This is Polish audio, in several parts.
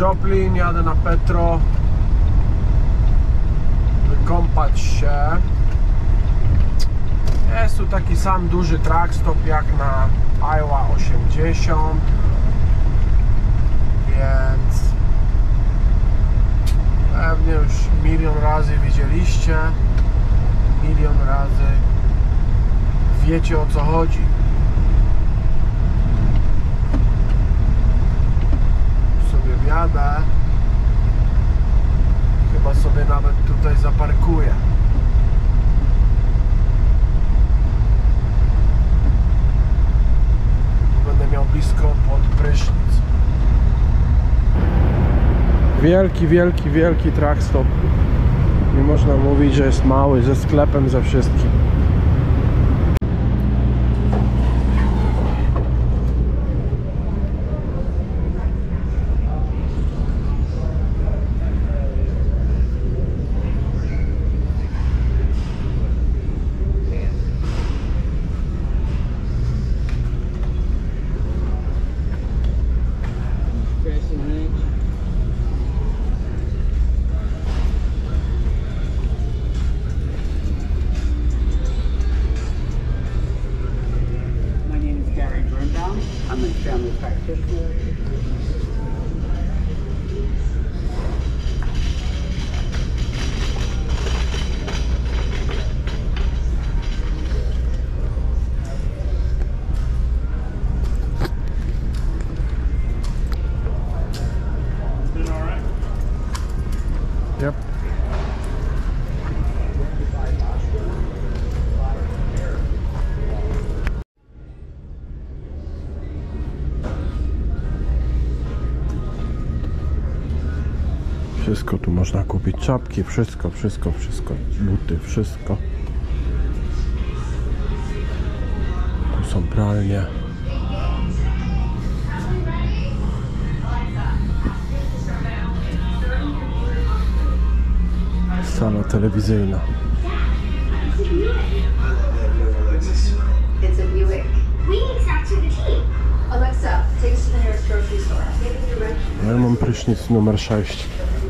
Joplin, jadę na Petro wykąpać się. Jest tu taki sam duży track stop jak na Iowa 80, więc pewnie już milion razy widzieliście, milion razy wiecie, o co chodzi. Sobie wjadę, chyba sobie nawet tutaj zaparkuję. Będę miał blisko pod prysznic. Wielki, wielki, wielki track stop. Nie można mówić, że jest mały, ze sklepem, ze wszystkim. I'm a family practitioner. Been all right? Yep. Wszystko tu można kupić, czapki, wszystko, buty, wszystko. Tu są pralnie. Sala telewizyjna. It's a Buick. We exact to the team. Alexa, take us to the nearest grocery store. Ja mam prysznic numer 6.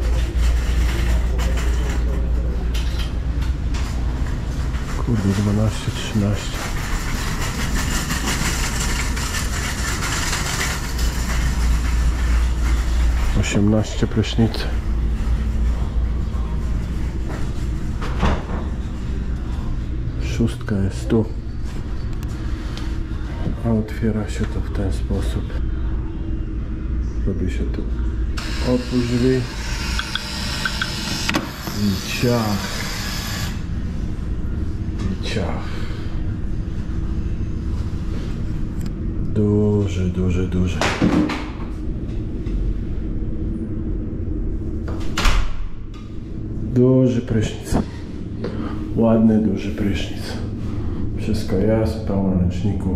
Kurde, 12, 13. Osiemnaście prysznicy. Szóstka jest tu. A otwiera się to w ten sposób. Robi się tu. Otwórz drzwi. I ciach. Ciach. Duży, duży, duży. Duży prysznic. Ładny, duży prysznic. Wszystko jest, pełno ręczników.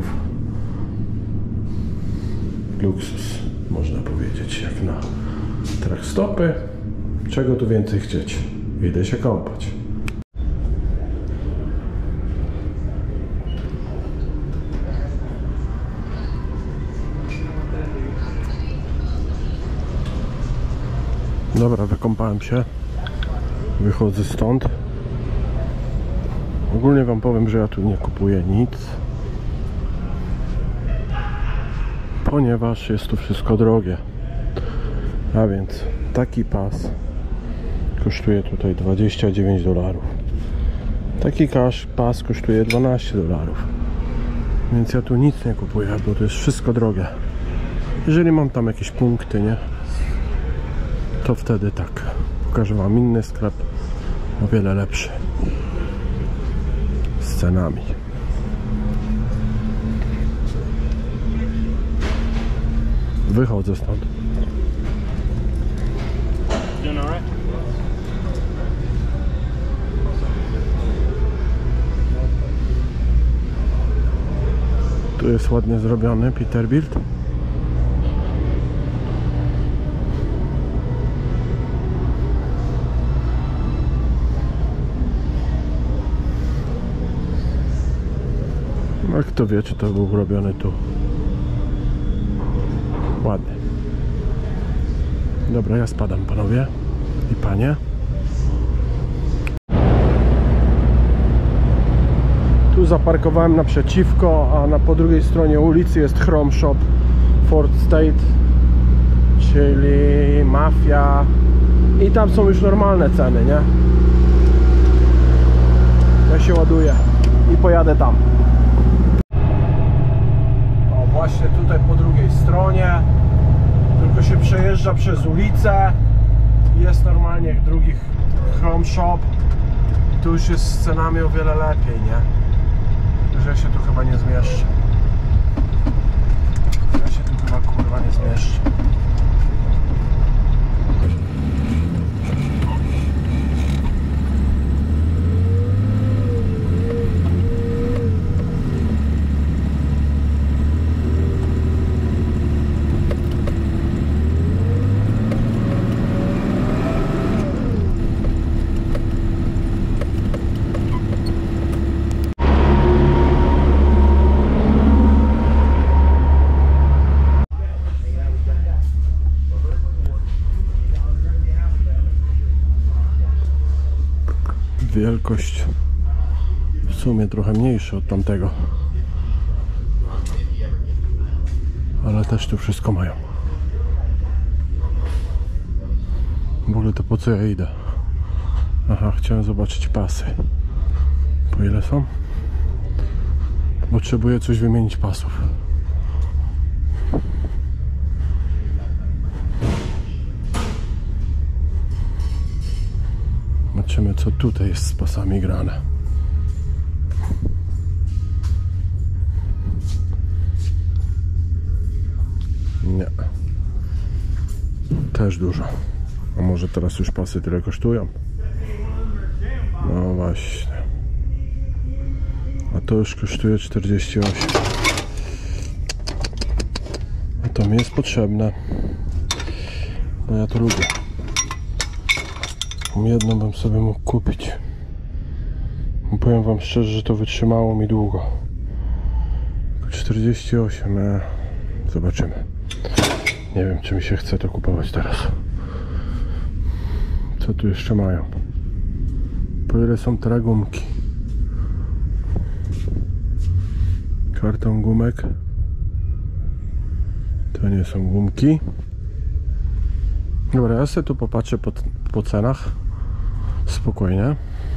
Luksus, można powiedzieć, jak na track stopy. Czego tu więcej chcieć? Idę się kąpać. Dobra, wykąpałem się. Wychodzę stąd. Ogólnie wam powiem, że ja tu nie kupuję nic, ponieważ jest tu wszystko drogie. A więc taki pas kosztuje tutaj $29. Taki pas kosztuje $12. Więc ja tu nic nie kupuję, bo to jest wszystko drogie. Jeżeli mam tam jakieś punkty, nie? To wtedy tak. Pokażę wam inny sklep, o wiele lepszy. Z cenami. Wychodzę stąd. Doing all right? Tu jest ładnie zrobiony Peterbilt. No, kto wie, czy to był robiony tu. Ładnie. Dobra, ja spadam, panowie i panie. Tu zaparkowałem naprzeciwko, a po drugiej stronie ulicy jest Chrome Shop Ford State, czyli Mafia, i tam są już normalne ceny, nie? Ja się ładuję i pojadę tam. O, właśnie tutaj po drugiej stronie, tylko się przejeżdża przez ulicę, jest normalnie jak drugi Chrome Shop. Tu już jest z cenami o wiele lepiej, nie? Że ja się tu chyba nie zmieszczę. Ja się tu chyba kurwa nie zmieszczę. Wielkość w sumie trochę mniejsza od tamtego, ale też tu wszystko mają. W ogóle to po co ja idę? Aha, chciałem zobaczyć pasy. Po ile są? Potrzebuję coś wymienić pasów. Zobaczymy, co tutaj jest z pasami grane. Nie. Też dużo. A może teraz już pasy tyle kosztują? No właśnie. A to już kosztuje 48. A to mi jest potrzebne, bo ja to lubię. Jedną bym sobie mógł kupić. Powiem wam szczerze, że to wytrzymało mi długo. 48, zobaczymy. Nie wiem, czy mi się chce to kupować teraz. Co tu jeszcze mają? Po ile są te gumki? Karton gumek. To nie są gumki. Dobra, ja sobie tu popatrzę po cenach. Spokojnie.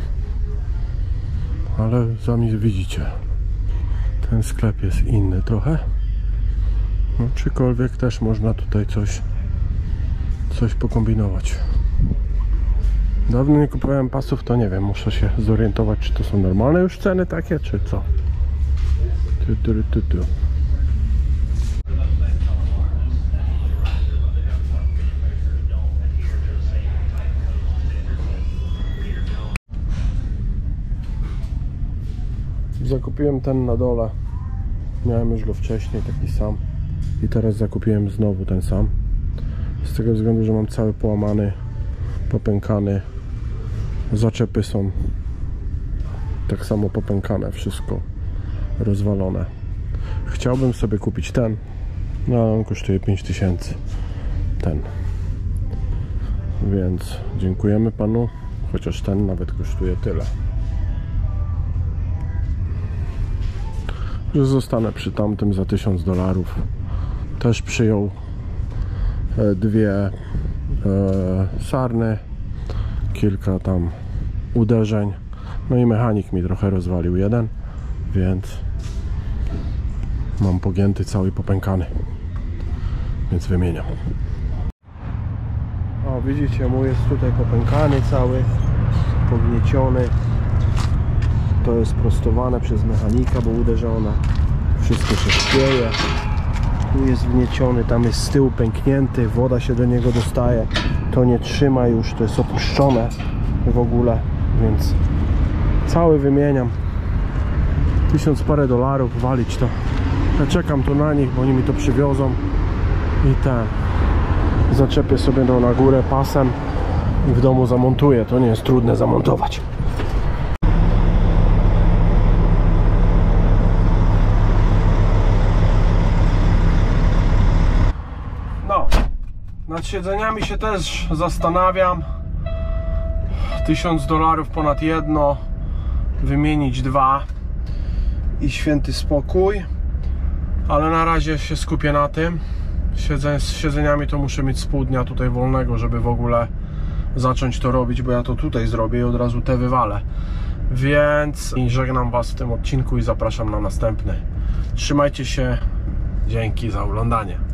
Ale sami widzicie, ten sklep jest inny trochę. No, czykolwiek też można tutaj coś pokombinować. Dawno nie kupowałem pasów, to nie wiem, muszę się zorientować, czy to są normalne już ceny takie, czy co. Tu. Zakupiłem ten na dole. Miałem już go wcześniej, taki sam. I teraz zakupiłem znowu ten sam. Z tego względu, że mam cały połamany, popękany. Zaczepy są tak samo popękane, wszystko rozwalone. Chciałbym sobie kupić ten, no ale on kosztuje 5000. Ten. Więc dziękujemy panu, chociaż ten nawet kosztuje tyle. Że zostanę przy tamtym za $1000. Też przyjął dwie sarny, kilka tam uderzeń, no i mechanik mi trochę rozwalił jeden, więc mam pogięty cały popękany, więc wymieniam. O, widzicie, mój jest tutaj popękany cały, pognieciony. To jest prostowane przez mechanika, bo uderzone. Wszystko się szkieje. Tu jest wgnieciony, tam jest z tyłu pęknięty, woda się do niego dostaje. To nie trzyma już, to jest opuszczone w ogóle, więc cały wymieniam. 1000 parę dolarów, walić to. Ja czekam tu na nich, bo oni mi to przywiozą. I ten zaczepię sobie na górę pasem i w domu zamontuję. To nie jest trudne zamontować. Na Nad siedzeniami się też zastanawiam. $1000 ponad jedno, wymienić dwa i święty spokój. Ale na razie się skupię na tym. Z siedzeniami to muszę mieć z pół dnia tutaj wolnego, żeby w ogóle zacząć to robić, bo ja to tutaj zrobię i od razu te wywalę. Więc żegnam Was w tym odcinku i zapraszam na następny. Trzymajcie się. Dzięki za oglądanie.